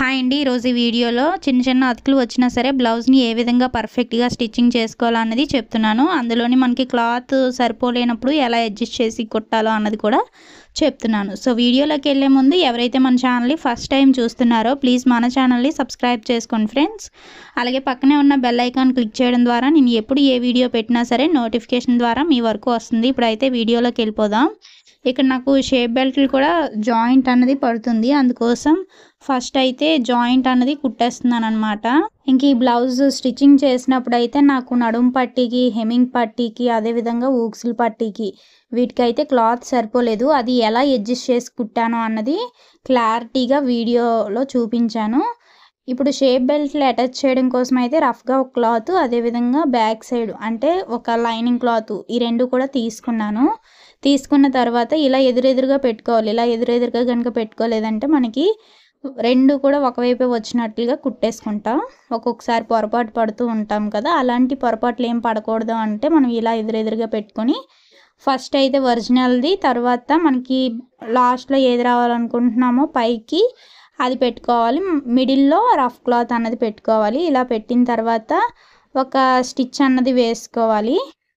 Hi అండి, ఈరోజు ఈ వీడియోలో చిన్న చిన్న అతుకులు వచ్చినా సరే బ్లౌజ్ని ఏ విధంగా పర్ఫెక్ట్గా స్టిచ్చింగ్ చేసుకోవాలన్నది చెప్తున్నాను. అందులోని మనకి క్లాత్ సరిపోలేనప్పుడు ఎలా అడ్జస్ట్ చేసి కుట్టాలో అన్నది కూడా చెప్తున్నాను. సో వీడియోలోకి వెళ్ళే ముందు ఎవరైతే మన ఛానల్ని ఫస్ట్ టైం చూస్తున్నారో ప్లీజ్ మన ఛానల్ని సబ్స్క్రైబ్ చేసుకోండి ఫ్రెండ్స్. అలాగే పక్కనే ఉన్న బెల్ ఐకాన్ క్లిక్ చేయడం ద్వారా నేను ఎప్పుడు ఏ వీడియో పెట్టినా సరే నోటిఫికేషన్ ద్వారా మీ వరకు వస్తుంది. ఇప్పుడైతే వీడియోలోకి వెళ్ళిపోదాం. ఇక్కడ నాకు షేప్ బెల్ట్లు కూడా జాయింట్ అన్నది పడుతుంది, అందుకోసం ఫస్ట్ అయితే జాయింట్ అన్నది కుట్టేస్తున్నాను అనమాట. ఇంక ఈ బ్లౌజ్ స్టిచ్చింగ్ చేసినప్పుడు అయితే నాకు నడుము పట్టీకి, హెమ్మింగ్ పట్టీకి, అదేవిధంగా ఊక్సుల పట్టీకి వీటికైతే క్లాత్ సరిపోలేదు. అది ఎలా అడ్జస్ట్ చేసి కుట్టాను అన్నది క్లారిటీగా వీడియోలో చూపించాను. ఇప్పుడు షేప్ బెల్ట్లు అటాచ్ చేయడం కోసం అయితే రఫ్గా ఒక క్లాత్, అదేవిధంగా బ్యాక్ సైడ్ అంటే ఒక లైనింగ్ క్లాత్, ఈ రెండు కూడా తీసుకున్నాను. తీసుకున్న తర్వాత ఇలా ఎదురెదురుగా పెట్టుకోవాలి. ఇలా ఎదురెదురుగా కనుక పెట్టుకోలేదంటే మనకి రెండు కూడా ఒకవైపే వచ్చినట్లుగా కుట్టేసుకుంటాం. ఒక్కొక్కసారి పొరపాటు పడుతూ ఉంటాం కదా, అలాంటి పొరపాట్లు ఏం పడకూడదు అంటే మనం ఇలా ఎదురెదురుగా పెట్టుకొని ఫస్ట్ అయితే ఒరిజినల్ది, తర్వాత మనకి లాస్ట్లో ఏది రావాలనుకుంటున్నామో పైకి అది పెట్టుకోవాలి. మిడిల్లో రఫ్ క్లాత్ అన్నది పెట్టుకోవాలి. ఇలా పెట్టిన తర్వాత ఒక స్టిచ్ అన్నది వేసుకోవాలి.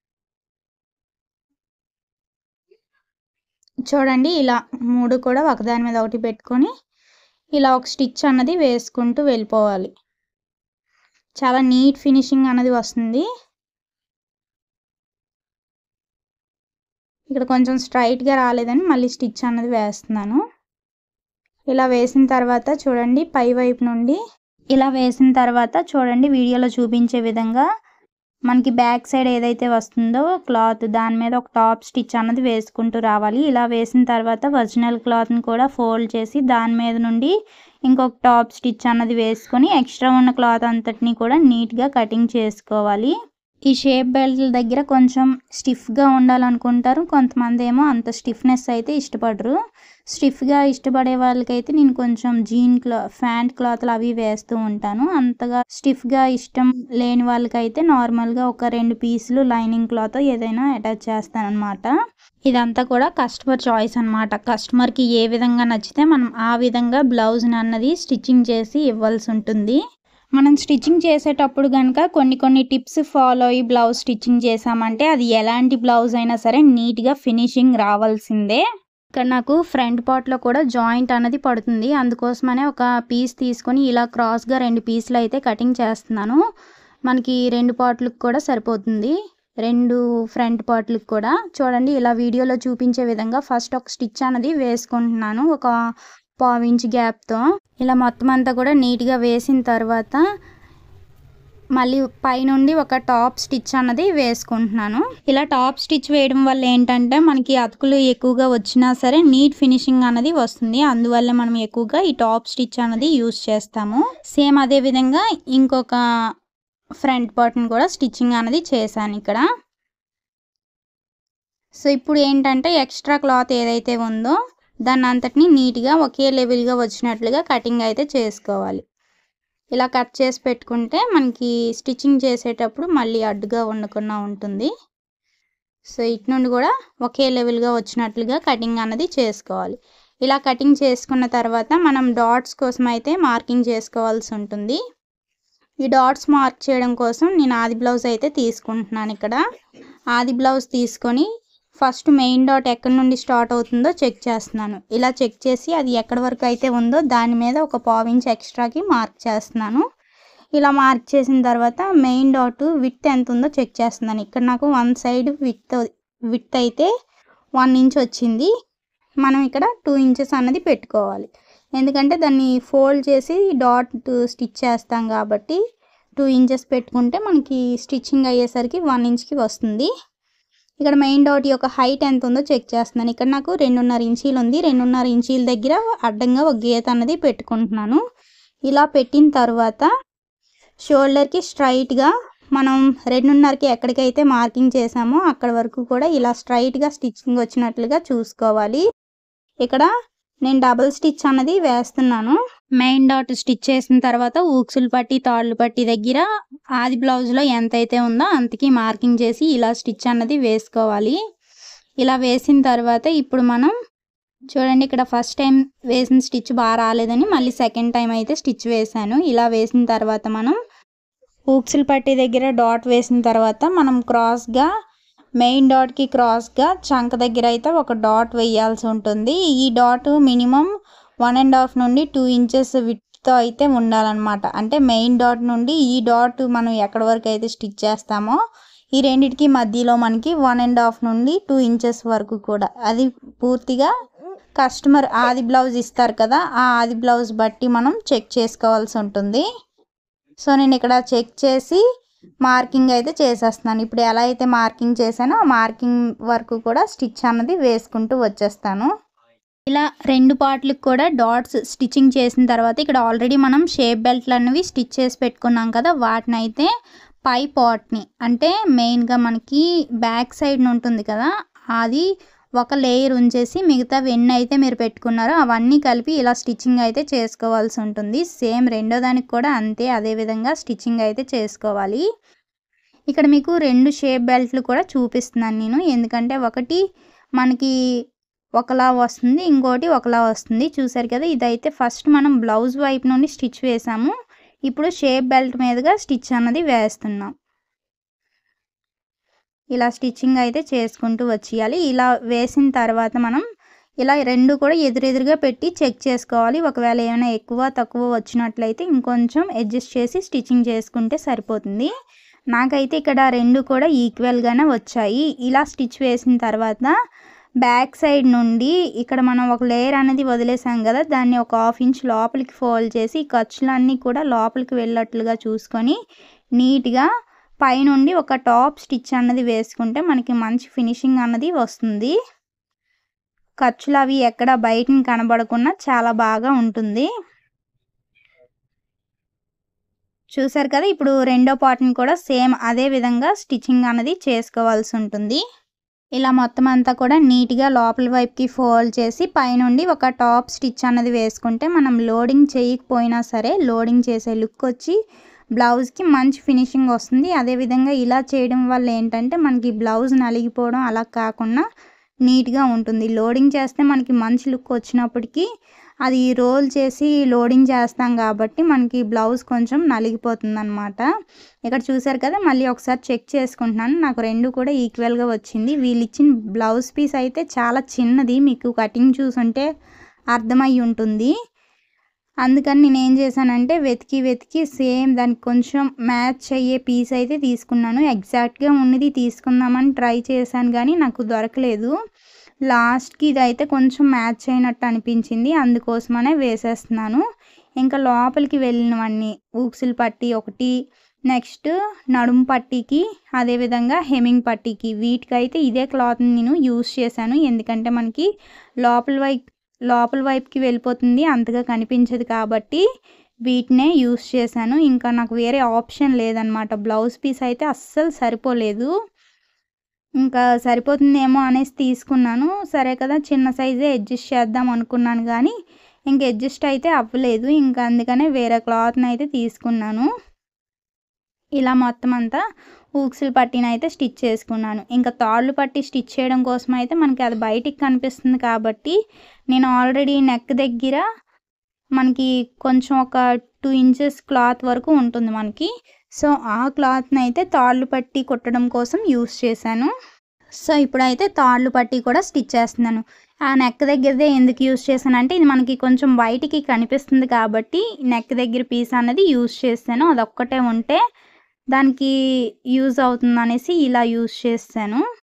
చూడండి, ఇలా మూడు కూడా ఒకదాని మీద ఒకటి పెట్టుకొని ఇలా ఒక స్టిచ్ అన్నది వేసుకుంటూ వెళ్ళిపోవాలి. చాలా నీట్ ఫినిషింగ్ అన్నది వస్తుంది. ఇక్కడ కొంచెం స్ట్రైట్గా రాలేదని మళ్ళీ స్టిచ్ అన్నది వేస్తున్నాను. ఇలా వేసిన తర్వాత చూడండి, పై వైపు నుండి ఇలా వేసిన తర్వాత చూడండి వీడియోలో చూపించే విధంగా మనకి బ్యాక్ సైడ్ ఏదైతే వస్తుందో క్లాత్ దాని మీద ఒక టాప్ స్టిచ్ అన్నది వేసుకుంటూ రావాలి. ఇలా వేసిన తర్వాత ఒరిజినల్ క్లాత్ని కూడా ఫోల్డ్ చేసి దాని మీద నుండి ఇంకొక టాప్ స్టిచ్ అన్నది వేసుకొని ఎక్స్ట్రా ఉన్న క్లాత్ అంతటిని కూడా నీట్గా కటింగ్ చేసుకోవాలి. ఈ షేప్ బెల్ట్ల దగ్గర కొంచెం స్టిఫ్గా ఉండాలనుకుంటారు, కొంతమంది ఏమో అంత స్టిఫ్నెస్ అయితే ఇష్టపడరు. స్టిఫ్గా ఇష్టపడే వాళ్ళకైతే నేను కొంచెం ఫ్యాంట్ క్లాత్లు అవి వేస్తూ ఉంటాను. అంతగా స్టిఫ్గా ఇష్టం లేని వాళ్ళకైతే నార్మల్గా ఒక 2 పీసులు లైనింగ్ క్లాత్ ఏదైనా అటాచ్ చేస్తాను అనమాట. ఇదంతా కూడా కస్టమర్ చాయిస్ అనమాట. కస్టమర్కి ఏ విధంగా నచ్చితే మనం ఆ విధంగా బ్లౌజ్ని అన్నది స్టిచ్చింగ్ చేసి ఇవ్వాల్సి ఉంటుంది. మనం స్టిచ్చింగ్ చేసేటప్పుడు కనుక కొన్ని టిప్స్ ఫాలో అయ్యి బ్లౌజ్ స్టిచ్చింగ్ చేసామంటే అది ఎలాంటి బ్లౌజ్ అయినా సరే నీట్గా ఫినిషింగ్ రావాల్సిందే. ఇక్కడ నాకు ఫ్రంట్ పార్ట్లో కూడా జాయింట్ అన్నది పడుతుంది, అందుకోసమనే ఒక పీస్ తీసుకొని ఇలా క్రాస్గా 2 పీసులు అయితే కటింగ్ చేస్తున్నాను. మనకి 2 పార్ట్లకు కూడా సరిపోతుంది, 2 ఫ్రంట్ పార్ట్లకు కూడా. చూడండి, ఇలా వీడియోలో చూపించే విధంగా ఫస్ట్ ఒక స్టిచ్ అన్నది వేసుకుంటున్నాను ఒక 1/4 ఇంచ్ గ్యాప్తో. ఇలా మొత్తం అంతా కూడా నీట్గా వేసిన తర్వాత మళ్ళీ పైనుండి ఒక టాప్ స్టిచ్ అన్నది వేసుకుంటున్నాను. ఇలా టాప్ స్టిచ్ వేయడం వల్ల ఏంటంటే మనకి అతుకులు ఎక్కువగా వచ్చినా సరే నీట్ ఫినిషింగ్ అన్నది వస్తుంది. అందువల్ల మనం ఎక్కువగా ఈ టాప్ స్టిచ్ అన్నది యూస్ చేస్తాము. సేమ్ అదే విధంగా ఇంకొక ఫ్రంట్ పార్ట్ని కూడా స్టిచ్చింగ్ అన్నది చేశాను ఇక్కడ. సో ఇప్పుడు ఏంటంటే ఎక్స్ట్రా క్లాత్ ఏదైతే ఉందో దాన్ని అంతటిని నీట్గా ఒకే లెవెల్గా వచ్చినట్లుగా కటింగ్ అయితే చేసుకోవాలి. ఇలా కట్ చేసి పెట్టుకుంటే మనకి స్టిచ్చింగ్ చేసేటప్పుడు మళ్ళీ అడ్డుగా ఉండకుండా ఉంటుంది. సో ఇటు నుండి కూడా ఒకే లెవెల్గా వచ్చినట్లుగా కటింగ్ అన్నది చేసుకోవాలి. ఇలా కటింగ్ చేసుకున్న తర్వాత మనం డాట్స్ కోసం అయితే మార్కింగ్ చేసుకోవాల్సి ఉంటుంది. ఈ డాట్స్ మార్క్ చేయడం కోసం నేను ఆది బ్లౌజ్ అయితే తీసుకుంటున్నాను. ఇక్కడ ఆది బ్లౌజ్ తీసుకొని ఫస్ట్ మెయిన్ డాట్ ఎక్కడి నుండి స్టార్ట్ అవుతుందో చెక్ చేస్తున్నాను. ఇలా చెక్ చేసి అది ఎక్కడి వరకు అయితే ఉందో దాని మీద ఒక 1/4 ఇంచ్ ఎక్స్ట్రాకి మార్క్ చేస్తున్నాను. ఇలా మార్క్ చేసిన తర్వాత మెయిన్ డాట్ విడ్త్ ఎంత ఉందో చెక్ చేస్తున్నాను. ఇక్కడ నాకు 1 సైడ్ విడ్త్ అయితే 1 ఇంచ్ వచ్చింది. మనం ఇక్కడ 2 ఇంచెస్ అన్నది పెట్టుకోవాలి, ఎందుకంటే దాన్ని ఫోల్డ్ చేసి డాట్ స్టిచ్ చేస్తాం కాబట్టి 2 ఇంచెస్ పెట్టుకుంటే మనకి స్టిచ్చింగ్ అయ్యేసరికి 1 ఇంచ్కి వస్తుంది. ఇక్కడ మెయిన్ డాట్ యొక్క హైట్ ఎంత ఉందో చెక్ చేస్తున్నాను. ఇక్కడ నాకు 2.5 ఇంచీలు ఉంది. 2.5 ఇంచీల దగ్గర అడ్డంగా ఒక గీత అన్నది పెట్టుకుంటున్నాను. ఇలా పెట్టిన తర్వాత షోల్డర్కి స్ట్రైట్గా మనం 2.5కి ఎక్కడికైతే మార్కింగ్ చేసామో అక్కడ వరకు కూడా ఇలా స్ట్రైట్గా స్టిచ్చింగ్ వచ్చినట్లుగా చూసుకోవాలి. ఇక్కడ నేను డబుల్ స్టిచ్ అన్నది వేస్తున్నాను. మెయిన్ డాట్ స్టిచ్ చేసిన తర్వాత ఊక్సులు పట్టి, తాళ్ళు పట్టి దగ్గర ఆది బ్లౌజ్లో ఎంతైతే ఉందో అంతకి మార్కింగ్ చేసి ఇలా స్టిచ్ అన్నది వేసుకోవాలి. ఇలా వేసిన తర్వాత ఇప్పుడు మనం చూడండి ఇక్కడ ఫస్ట్ టైం వేసిన స్టిచ్ బాగా రాలేదని మళ్ళీ సెకండ్ టైం అయితే స్టిచ్ వేసాను. ఇలా వేసిన తర్వాత మనం హూక్స్ల పట్టీ దగ్గర డాట్ వేసిన తర్వాత మనం క్రాస్గా మెయిన్ డాట్కి క్రాస్గా చంక దగ్గర అయితే ఒక డాట్ వేయాల్సి ఉంటుంది. ఈ డాట్ మినిమం 1.5 నుండి 2 ఇంచెస్ విడ్త్తో అయితే ఉండాలన్నమాట. అంటే మెయిన్ డాట్ నుండి ఈ డాట్ మనం ఎక్కడి వరకు అయితే స్టిచ్ చేస్తామో ఈ రెండిటికి మధ్యలో మనకి 1.5 నుండి 2 ఇంచెస్ వరకు కూడా, అది పూర్తిగా కస్టమర్ ఆది బ్లౌజ్ ఇస్తారు కదా, ఆ ఆది బ్లౌజ్ బట్టి మనం చెక్ చేసుకోవాల్సి ఉంటుంది. సో నేను ఇక్కడ చెక్ చేసి మార్కింగ్ అయితే చేసేస్తున్నాను. ఇప్పుడు ఎలా అయితే మార్కింగ్ చేశానో ఆ మార్కింగ్ వరకు కూడా స్టిచ్ అన్నది వేసుకుంటూ వచ్చేస్తాను. ఇలా 2 పార్ట్లకు కూడా డాట్స్ స్టిచ్చింగ్ చేసిన తర్వాత ఇక్కడ ఆల్రెడీ మనం షేప్ బెల్ట్లు అనేవి స్టిచ్ చేసి పెట్టుకున్నాం కదా, వాటిని అయితే పై పార్ట్ని అంటే మెయిన్గా మనకి బ్యాక్ సైడ్ ఉంటుంది కదా, అది ఒక లేయర్ ఉంచేసి మిగతా ఎన్ని అయితే మీరు పెట్టుకున్నారో అవన్నీ కలిపి ఇలా స్టిచ్చింగ్ అయితే చేసుకోవాల్సి ఉంటుంది. సేమ్ రెండో దానికి కూడా అంతే, అదే విధంగా స్టిచ్చింగ్ అయితే చేసుకోవాలి. ఇక్కడ మీకు 2 షేప్ బెల్ట్లు కూడా చూపిస్తున్నాను నేను, ఎందుకంటే ఒకటి మనకి ఒకలా వస్తుంది, ఇంకోటి ఒకలా వస్తుంది. చూసారు కదా, ఇదైతే ఫస్ట్ మనం బ్లౌజ్ వైపు నుండి స్టిచ్ వేసాము, ఇప్పుడు షేప్ బెల్ట్ మీదుగా స్టిచ్ అన్నది వేస్తున్నాం. ఇలా స్టిచ్చింగ్ అయితే చేసుకుంటూ వచ్చేయాలి. ఇలా వేసిన తర్వాత మనం ఇలా 2 కూడా ఎదురెదురుగా పెట్టి చెక్ చేసుకోవాలి. ఒకవేళ ఏమైనా ఎక్కువ తక్కువ వచ్చినట్లయితే ఇంకొంచెం అడ్జస్ట్ చేసి స్టిచ్చింగ్ చేసుకుంటే సరిపోతుంది. నాకైతే ఇక్కడ 2 కూడా ఈక్వల్గానే వచ్చాయి. ఇలా స్టిచ్ వేసిన తర్వాత బ్యాక్ సైడ్ నుండి ఇక్కడ మనం ఒక లేయర్ అనేది వదిలేసాం కదా, దాన్ని ఒక 1/2 ఇంచ్ లోపలికి ఫోల్డ్ చేసి ఖర్చులన్నీ కూడా లోపలికి వెళ్ళేట్లుగా చూసుకొని నీట్గా పైనుండి ఒక టాప్ స్టిచ్ అన్నది వేసుకుంటే మనకి మంచి ఫినిషింగ్ అన్నది వస్తుంది. ఖర్చులు అవి ఎక్కడ బయటని కనబడకుండా చాలా బాగా ఉంటుంది. చూసారు కదా, ఇప్పుడు రెండో పార్ట్ని కూడా సేమ్ అదే విధంగా స్టిచ్చింగ్ అన్నది చేసుకోవాల్సి ఉంటుంది. ఇలా మొత్తం అంతా కూడా నీట్గా లోపల వైపుకి ఫోల్డ్ చేసి పైనుండి ఒక టాప్ స్టిచ్ అన్నది వేసుకుంటే మనం లోడింగ్ చేయకపోయినా సరే లోడింగ్ చేసే లుక్ వచ్చి బ్లౌజ్కి మంచి ఫినిషింగ్ వస్తుంది. అదేవిధంగా ఇలా చేయడం వల్ల ఏంటంటే మనకి బ్లౌజ్ నలిగిపోవడం అలా కాకుండా నీట్గా ఉంటుంది. లోడింగ్ చేస్తే మనకి మంచి లుక్ వచ్చినప్పటికీ అది రోల్ చేసి లోడింగ్ చేస్తాం కాబట్టి మనకి బ్లౌజ్ కొంచెం నలిగిపోతుంది అనమాట. ఇక్కడ చూసారు కదా, మళ్ళీ ఒకసారి చెక్ చేసుకుంటున్నాను, నాకు 2 కూడా ఈక్వల్గా వచ్చింది. వీళ్ళు ఇచ్చిన బ్లౌజ్ పీస్ అయితే చాలా చిన్నది, మీకు కటింగ్ చూసుంటే అర్థమై ఉంటుంది. అందుకని నేను ఏం చేశానంటే వెతికి సేమ్ దానికి కొంచెం మ్యాచ్ అయ్యే పీస్ అయితే తీసుకున్నాను. ఎగ్జాక్ట్గా ఉన్నది తీసుకుందామని ట్రై చేశాను కానీ నాకు దొరకలేదు. లాస్ట్కి ఇదైతే కొంచెం మ్యాచ్ అయినట్టు అనిపించింది, అందుకోసమనే వేసేస్తున్నాను. ఇంకా లోపలికి వెళ్ళినవన్నీ ఊక్సుల పట్టీ ఒకటి, నెక్స్ట్ నడుము పట్టీకి, అదేవిధంగా హెమ్మింగ్ పట్టీకి, వీటికైతే ఇదే క్లాత్ని నేను యూస్ చేశాను. ఎందుకంటే మనకి లోపల వైపుకి వెళ్ళిపోతుంది, అంతగా కనిపించదు కాబట్టి వీటినే యూస్ చేశాను. ఇంకా నాకు వేరే ఆప్షన్ లేదనమాట. బ్లౌజ్ పీస్ అయితే అస్సలు సరిపోలేదు, ఇంకా సరిపోతుందేమో అనేసి తీసుకున్నాను. సరే కదా, చిన్న సైజే అడ్జస్ట్ చేద్దాం అనుకున్నాను కానీ ఇంక అడ్జస్ట్ అయితే అవ్వలేదు. ఇంకా అందుకనే వేరే క్లాత్ని అయితే తీసుకున్నాను. ఇలా మొత్తం అంతా ఊక్సుల పట్టీని అయితే స్టిచ్ చేసుకున్నాను. ఇంకా తాళ్ళు పట్టి స్టిచ్ చేయడం కోసం అయితే మనకి అది బయటికి కనిపిస్తుంది కాబట్టి నేను ఆల్రెడీ నెక్ దగ్గర మనకి కొంచెం ఒక 2 ఇంచెస్ క్లాత్ వరకు ఉంటుంది మనకి. సో ఆ క్లాత్ని అయితే తాళ్ళు పట్టి కుట్టడం కోసం యూస్ చేశాను. సో ఇప్పుడైతే తాళ్ళు పట్టి కూడా స్టిచ్ చేస్తున్నాను. ఆ నెక్ దగ్గరదే ఎందుకు యూస్ చేశానంటే ఇది మనకి కొంచెం బయటికి కనిపిస్తుంది కాబట్టి నెక్ దగ్గర పీస్ అనేది యూస్ చేశాను. అదొక్కటే ఉంటే దానికి యూజ్ అవుతుంది అనేసి ఇలా యూస్ చేశాను.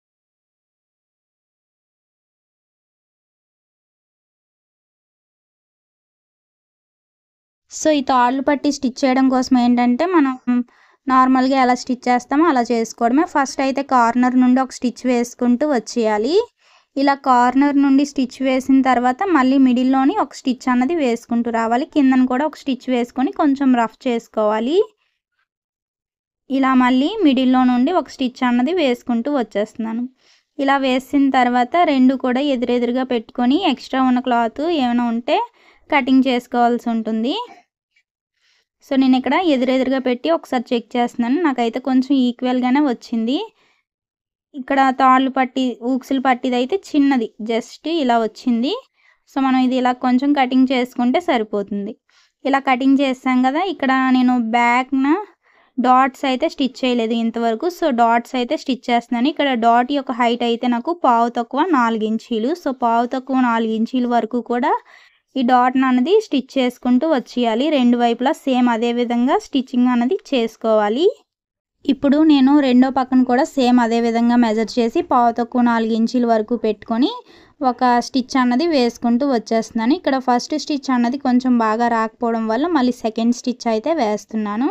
సో ఈ తాళ్ళు పట్టి స్టిచ్ చేయడం కోసం ఏంటంటే మనం నార్మల్గా ఎలా స్టిచ్ చేస్తామో అలా చేసుకోవడమే. ఫస్ట్ అయితే కార్నర్ నుండి ఒక స్టిచ్ వేసుకుంటూ వచ్చేయాలి. ఇలా కార్నర్ నుండి స్టిచ్ వేసిన తర్వాత మళ్ళీ మిడిల్లోని ఒక స్టిచ్ అన్నది వేసుకుంటూ రావాలి. కిందన కూడా ఒక స్టిచ్ వేసుకొని కొంచెం రఫ్ చేసుకోవాలి. ఇలా మళ్ళీ మిడిల్లో నుండి ఒక స్టిచ్ అన్నది వేసుకుంటూ వచ్చేస్తున్నాను. ఇలా వేసిన తర్వాత 2 కూడా ఎదురెదురుగా పెట్టుకొని ఎక్స్ట్రా ఉన్న క్లాత్ ఏమైనా ఉంటే కటింగ్ చేసుకోవాల్సి ఉంటుంది. సో నేను ఇక్కడ ఎదురెదురుగా పెట్టి ఒకసారి చెక్ చేస్తున్నాను. నాకైతే కొంచెం ఈక్వల్గానే వచ్చింది. ఇక్కడ తాళ్ళు పట్టి ఊక్సులు పట్టిది అయితే చిన్నది, జస్ట్ ఇలా వచ్చింది. సో మనం ఇది ఇలా కొంచెం కటింగ్ చేసుకుంటే సరిపోతుంది. ఇలా కటింగ్ చేస్తాం కదా, ఇక్కడ నేను బ్యాక్న డాట్స్ అయితే స్టిచ్ చేయలేదు ఇంతవరకు. సో డాట్స్ అయితే స్టిచ్ చేస్తున్నాను. ఇక్కడ డాట్ యొక్క హైట్ అయితే నాకు పావు తక్కువ 4 ఇంచీలు. సో పావు తక్కువ 4 ఇంచీల వరకు కూడా ఈ డాట్ అనేది స్టిచ్ చేసుకుంటూ వచ్చేయాలి. రెండు వైపులా సేమ్ అదే విధంగా స్టిచ్చింగ్ అనేది చేసుకోవాలి. ఇప్పుడు నేను రెండో పక్కన కూడా సేమ్ అదే విధంగా మెజర్ చేసి పావు తక్కువ 4 ఇంచీల వరకు పెట్టుకొని ఒక స్టిచ్ అన్నది వేసుకుంటూ వచ్చేస్తున్నాను. ఇక్కడ ఫస్ట్ స్టిచ్ అన్నది కొంచెం బాగా రాకపోవడం వల్ల మళ్ళీ సెకండ్ స్టిచ్ అయితే వేస్తున్నాను.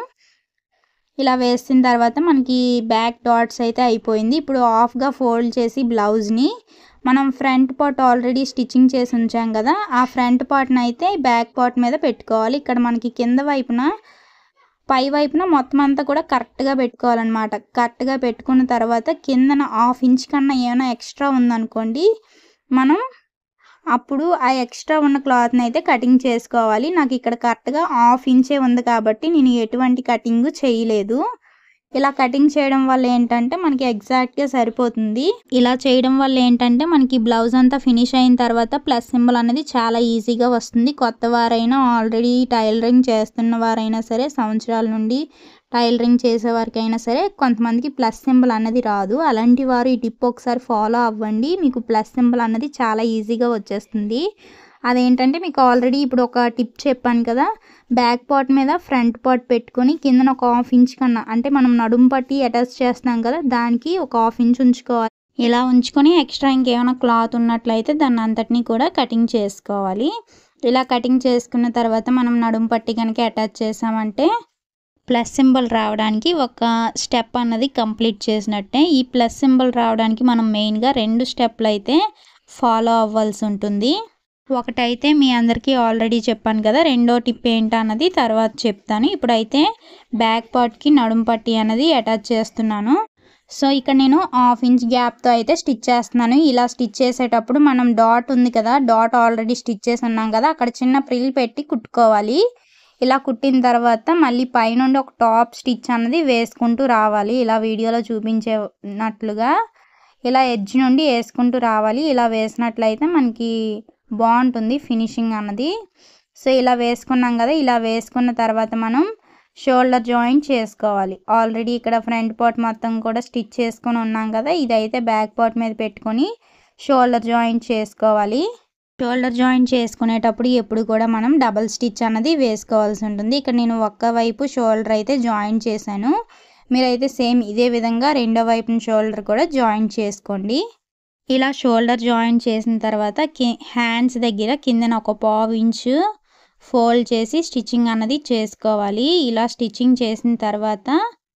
ఇలా వేసిన తర్వాత మనకి బ్యాక్ డాట్స్ అయితే అయిపోయింది. ఇప్పుడు హాఫ్గా ఫోల్డ్ చేసి బ్లౌజ్ని మనం ఫ్రంట్ పార్ట్ ఆల్రెడీ స్టిచ్చింగ్ చేసి ఉంచాం కదా, ఆ ఫ్రంట్ పార్ట్ని అయితే బ్యాక్ పార్ట్ మీద పెట్టుకోవాలి. ఇక్కడ మనకి కింద వైపున పై వైపున మొత్తం అంతా కూడా కరెక్ట్గా పెట్టుకోవాలన్నమాట. కరెక్ట్గా పెట్టుకున్న తర్వాత కిందన 1/2 ఇంచ్ కన్నా ఏమైనా ఎక్స్ట్రా ఉందనుకోండి, మనం అప్పుడు ఆ ఎక్స్ట్రా ఉన్న క్లాత్ని అయితే కటింగ్ చేసుకోవాలి. నాకు ఇక్కడ కరెక్ట్గా 1/2 ఇంచే ఉంది కాబట్టి నేను ఎటువంటి కటింగ్ చేయలేదు. ఇలా కటింగ్ చేయడం వల్ల ఏంటంటే మనకి ఎగ్జాక్ట్గా సరిపోతుంది. ఇలా చేయడం వల్ల ఏంటంటే మనకి బ్లౌజ్ అంతా ఫినిష్ అయిన తర్వాత ప్లస్ సింబల్ అనేది చాలా ఈజీగా వస్తుంది. కొత్త వారైనా, ఆల్రెడీ టైలరింగ్ చేస్తున్న వారైనా సరే, సంవత్సరాల నుండి టైలరింగ్ చేసేవారికైనా సరే కొంతమందికి ప్లస్ సింబల్ అన్నది రాదు. అలాంటి వారు ఈ టిప్ ఒకసారి ఫాలో అవ్వండి. మీకు ప్లస్ సింబల్ అన్నది చాలా ఈజీగా వచ్చేస్తుంది. అదేంటంటే మీకు ఆల్రెడీ ఇప్పుడు ఒక టిప్ చెప్పాను కదా, బ్యాక్ పార్ట్ మీద ఫ్రంట్ పార్ట్ పెట్టుకొని కిందన ఒక 1/2 ఇంచ్ కన్నా, అంటే మనం నడుము పట్టి అటాచ్ చేస్తాం కదా, దానికి ఒక 1/2 ఇంచ్ ఉంచుకోవాలి. ఇలా ఉంచుకొని ఎక్స్ట్రా ఇంకేమైనా క్లాత్ ఉన్నట్లయితే దాన్ని అంతటినీ కూడా కటింగ్ చేసుకోవాలి. ఇలా కటింగ్ చేసుకున్న తర్వాత మనం నడుము పట్టి కనుక అటాచ్ చేసామంటే ప్లస్ సింబల్ రావడానికి ఒక స్టెప్ అన్నది కంప్లీట్ చేసినట్టే. ఈ ప్లస్ సింబల్ రావడానికి మనం మెయిన్గా 2 స్టెప్లు అయితే ఫాలో అవ్వాల్సి ఉంటుంది. ఒకటైతే మీ అందరికీ ఆల్రెడీ చెప్పాను కదా, రెండో టిప్ ఏంటన్నది తర్వాత చెప్తాను. ఇప్పుడైతే బ్యాక్ పార్ట్కి నడుము పట్టి అనేది అటాచ్ చేస్తున్నాను. సో ఇక్కడ నేను 1/2 ఇంచ్ గ్యాప్తో అయితే స్టిచ్ చేస్తున్నాను. ఇలా స్టిచ్ చేసేటప్పుడు మనం డాట్ ఉంది కదా, డాట్ ఆల్రెడీ స్టిచ్ చేసి ఉన్నాం కదా, అక్కడ చిన్న ప్రిల్ పెట్టి కుట్టుకోవాలి. ఇలా కుట్టిన తర్వాత మళ్ళీ పైనుండి ఒక టాప్ స్టిచ్ అన్నది వేసుకుంటూ రావాలి. ఇలా వీడియోలో చూపించేనట్లుగా ఇలా ఎడ్జ్ నుండి వేసుకుంటూ రావాలి. ఇలా వేసినట్లయితే మనకి బాగుంటుంది ఫినిషింగ్ అన్నది. సో ఇలా వేసుకున్నాం కదా, ఇలా వేసుకున్న తర్వాత మనం షోల్డర్ జాయింట్ చేసుకోవాలి. ఆల్రెడీ ఇక్కడ ఫ్రంట్ పార్ట్ మొత్తం కూడా స్టిచ్ చేసుకొని ఉన్నాం కదా, ఇదైతే బ్యాక్ పార్ట్ మీద పెట్టుకొని షోల్డర్ జాయింట్ చేసుకోవాలి. షోల్డర్ జాయింట్ చేసుకునేటప్పుడు ఎప్పుడు కూడా మనం డబల్ స్టిచ్ అన్నది వేసుకోవాల్సి ఉంటుంది. ఇక్కడ నేను ఒక్క వైపు షోల్డర్ అయితే జాయింట్ చేశాను. మీరైతే సేమ్ ఇదే విధంగా రెండో వైపున షోల్డర్ కూడా జాయింట్ చేసుకోండి. ఇలా షోల్డర్ జాయింట్ చేసిన తర్వాత హ్యాండ్స్ దగ్గర కిందన ఒక 1/2 ఇంచ్ ఫోల్డ్ చేసి స్టిచ్చింగ్ అన్నది చేసుకోవాలి. ఇలా స్టిచ్చింగ్ చేసిన తర్వాత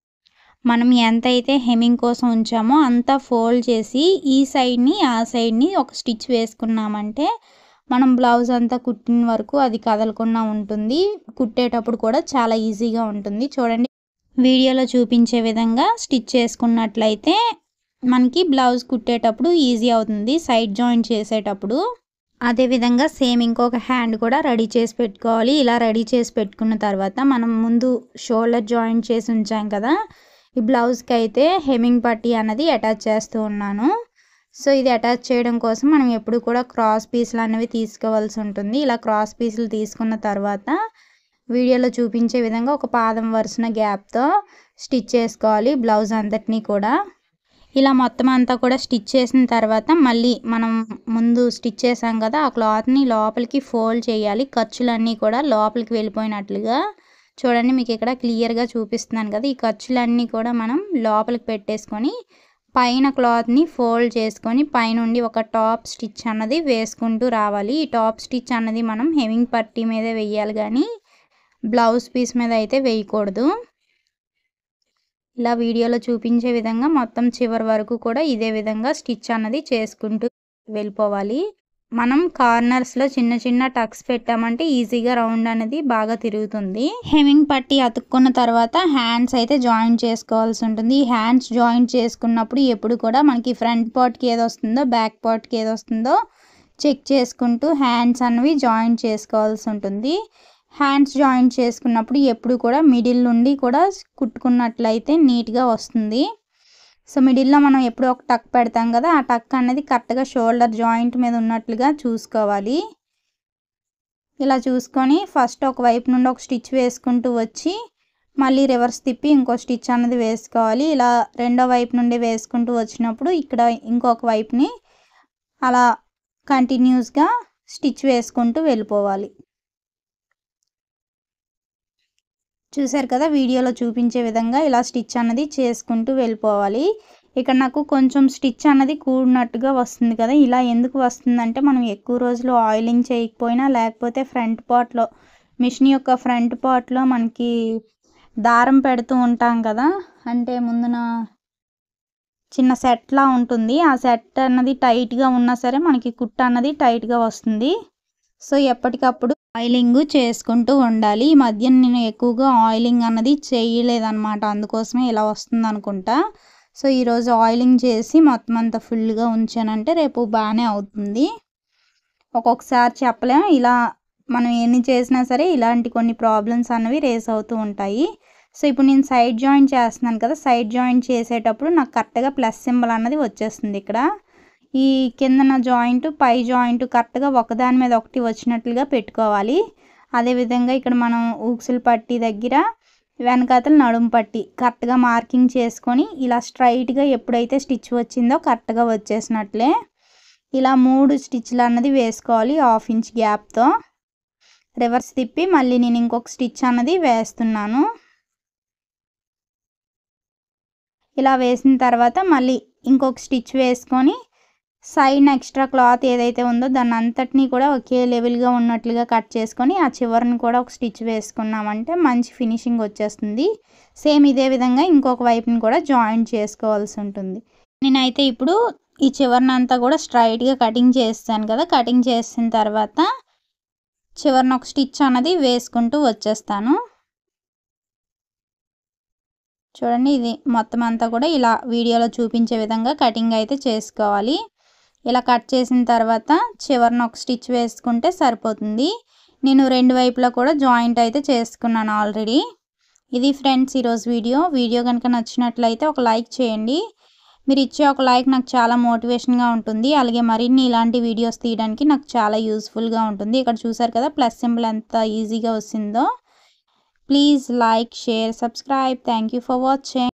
మనం ఎంతైతే హెమ్మింగ్ కోసం ఉంచామో అంతా ఫోల్డ్ చేసి ఈ సైడ్ని ఆ సైడ్ని ఒక స్టిచ్ వేసుకున్నామంటే మనం బ్లౌజ్ అంతా కుట్టిన వరకు అది కదలకుండా ఉంటుంది. కుట్టేటప్పుడు కూడా చాలా ఈజీగా ఉంటుంది. చూడండి, వీడియోలో చూపించే విధంగా స్టిచ్ చేసుకున్నట్లయితే మనకి బ్లౌజ్ కుట్టేటప్పుడు ఈజీ అవుతుంది సైడ్ జాయింట్ చేసేటప్పుడు. అదేవిధంగా సేమ్ ఇంకొక హ్యాండ్ కూడా రెడీ చేసి పెట్టుకోవాలి. ఇలా రెడీ చేసి పెట్టుకున్న తర్వాత మనం ముందు షోల్డర్ జాయింట్ చేసి ఉంచాం కదా, ఈ బ్లౌజ్కి అయితే హెమ్మింగ్ పట్టీ అన్నది అటాచ్ చేస్తూ ఉన్నాను. సో ఇది అటాచ్ చేయడం కోసం మనం ఎప్పుడు కూడా క్రాస్ పీసులు అనేవి తీసుకోవాల్సి ఉంటుంది. ఇలా క్రాస్ పీసులు తీసుకున్న తర్వాత వీడియోలో చూపించే విధంగా ఒక పాదం వరుసన గ్యాప్తో స్టిచ్ చేసుకోవాలి బ్లౌజ్ అంతటినీ కూడా. ఇలా మొత్తం అంతా కూడా స్టిచ్ చేసిన తర్వాత మళ్ళీ మనం ముందు స్టిచ్ చేసాం కదా, ఆ క్లాత్ని లోపలికి ఫోల్డ్ చేయాలి. ఖర్చులన్నీ కూడా లోపలికి వెళ్ళిపోయినట్లుగా. చూడండి, మీకు ఇక్కడ క్లియర్గా చూపిస్తున్నాను కదా, ఈ ఖర్చులన్నీ కూడా మనం లోపలికి పెట్టేసుకొని పైన క్లాత్ని ఫోల్డ్ చేసుకొని పైనుండి ఒక టాప్ స్టిచ్ అన్నది వేసుకుంటూ రావాలి. ఈ టాప్ స్టిచ్ అన్నది మనం హెమ్మింగ్ పట్టీ మీద వేయాలి కానీ బ్లౌజ్ పీస్ మీద అయితే వేయకూడదు. ఇలా వీడియోలో చూపించే విధంగా మొత్తం చివరి వరకు కూడా ఇదే విధంగా స్టిచ్ అన్నది చేసుకుంటూ వెళ్ళిపోవాలి. మనం కార్నర్స్లో చిన్న చిన్న టక్స్ పెట్టామంటే ఈజీగా రౌండ్ అనేది బాగా తిరుగుతుంది. హెమ్మింగ్ పట్టీ అతుక్కున్న తర్వాత హ్యాండ్స్ అయితే జాయింట్ చేసుకోవాల్సి ఉంటుంది. ఈ హ్యాండ్స్ జాయింట్ చేసుకున్నప్పుడు ఎప్పుడు కూడా మనకి ఫ్రంట్ పార్ట్కి ఏది వస్తుందో బ్యాక్ పార్ట్కి ఏది వస్తుందో చెక్ చేసుకుంటూ హ్యాండ్స్ అనేవి జాయింట్ చేసుకోవాల్సి ఉంటుంది. హ్యాండ్స్ జాయింట్ చేసుకున్నప్పుడు ఎప్పుడు కూడా మిడిల్ నుండి కూడా కుట్టుకున్నట్లయితే నీట్గా వస్తుంది. సో మిడిల్లో మనం ఎప్పుడు ఒక టక్ పెడతాం కదా, ఆ టక్ అనేది కరెక్ట్గా షోల్డర్ జాయింట్ మీద ఉన్నట్లుగా చూసుకోవాలి. ఇలా చూసుకొని ఫస్ట్ ఒక వైపు నుండి ఒక స్టిచ్ వేసుకుంటూ వచ్చి మళ్ళీ రివర్స్ తిప్పి ఇంకో స్టిచ్ అన్నది వేసుకోవాలి. ఇలా రెండో వైపు నుండి వేసుకుంటూ వచ్చినప్పుడు ఇక్కడ ఇంకొక వైపుని అలా కంటిన్యూస్గా స్టిచ్ వేసుకుంటూ వెళ్ళిపోవాలి. చూసారు కదా, వీడియోలో చూపించే విధంగా ఇలా స్టిచ్ అన్నది చేసుకుంటూ వెళ్ళిపోవాలి. ఇక్కడ నాకు కొంచెం స్టిచ్ అన్నది కూడినట్టుగా వస్తుంది కదా, ఇలా ఎందుకు వస్తుందంటే మనం ఎక్కువ రోజులు ఆయిలింగ్ చేయకపోయినా లేకపోతే ఫ్రంట్ పార్ట్లో మిషన్ యొక్క ఫ్రంట్ పార్ట్లో మనకి దారం పెడుతూ ఉంటాం కదా, అంటే ముందున చిన్న సెట్లా ఉంటుంది. ఆ సెట్ అన్నది టైట్గా ఉన్నా సరే మనకి కుట్ట అన్నది టైట్గా వస్తుంది. సో ఎప్పటికప్పుడు ఆయిలింగ్ చేసుకుంటూ ఉండాలి. ఈ మధ్య నేను ఎక్కువగా ఆయిలింగ్ అన్నది చేయలేదన్నమాట, అందుకోసమే ఇలా వస్తుంది అనుకుంటా. సో ఈరోజు ఆయిలింగ్ చేసి మొత్తం అంతా ఫుల్గా ఉంచానంటే రేపు బాగానే అవుతుంది. ఒక్కొక్కసారి చెప్పలేం, ఇలా మనం ఎన్ని చేసినా సరే ఇలాంటి కొన్ని ప్రాబ్లమ్స్ అన్నవి రేస్ అవుతూ ఉంటాయి. సో ఇప్పుడు నేను సైడ్ జాయింట్ చేస్తున్నాను కదా, సైడ్ జాయింట్ చేసేటప్పుడు నాకు కరెక్ట్గా ప్లస్ సింబల్ అన్నది వచ్చేస్తుంది. ఇక్కడ ఈ కిందన జాయింట్ పై జాయింట్ కరెక్ట్గా ఒకదాని మీద ఒకటి వచ్చినట్లుగా పెట్టుకోవాలి. అదేవిధంగా ఇక్కడ మనం ఊక్సులు పట్టి దగ్గర వెనకాతల నడుము పట్టి కరెక్ట్గా మార్కింగ్ చేసుకొని ఇలా స్ట్రైట్గా ఎప్పుడైతే స్టిచ్ వచ్చిందో కరెక్ట్గా వచ్చేసినట్లే ఇలా 3 స్టిచ్లు అన్నది వేసుకోవాలి 1/2 ఇంచ్ గ్యాప్తో. రివర్స్ తిప్పి మళ్ళీ నేను ఇంకొక స్టిచ్ అన్నది వేస్తున్నాను. ఇలా వేసిన తర్వాత మళ్ళీ ఇంకొక స్టిచ్ వేసుకొని సైడ్ ఎక్స్ట్రా క్లాత్ ఏదైతే ఉందో దాన్ని అంతటినీ కూడా ఒకే లెవెల్గా ఉన్నట్లుగా కట్ చేసుకొని ఆ చివరిని కూడా ఒక స్టిచ్ వేసుకున్నామంటే మంచి ఫినిషింగ్ వచ్చేస్తుంది. సేమ్ ఇదే విధంగా ఇంకొక వైపుని కూడా జాయింట్ చేసుకోవాల్సి ఉంటుంది. నేనైతే ఇప్పుడు ఈ చివరినంతా కూడా స్ట్రైట్గా కటింగ్ చేస్తాను కదా, కటింగ్ చేసిన తర్వాత చివరిన ఒక స్టిచ్ అన్నది వేసుకుంటూ వచ్చేస్తాను. చూడండి, ఇది మొత్తం అంతా కూడా ఇలా వీడియోలో చూపించే విధంగా కటింగ్ అయితే చేసుకోవాలి. ఇలా కట్ చేసిన తర్వాత చివరిన ఒక స్టిచ్ వేసుకుంటే సరిపోతుంది. నేను రెండు వైపులా కూడా జాయింట్ అయితే చేసుకున్నాను ఆల్రెడీ. ఇది ఫ్రెండ్స్ ఈరోజు వీడియో కనుక నచ్చినట్లయితే ఒక లైక్ చేయండి. మీరు ఇచ్చే ఒక లైక్ నాకు చాలా మోటివేషన్గా ఉంటుంది. అలాగే మరిన్ని ఇలాంటి వీడియోస్ తీయడానికి నాకు చాలా యూస్ఫుల్గా ఉంటుంది. ఇక్కడ చూసారు కదా ప్లస్ సింబల్ ఎంత ఈజీగా వస్తుందో. Please like, share, subscribe. Thank you for watching.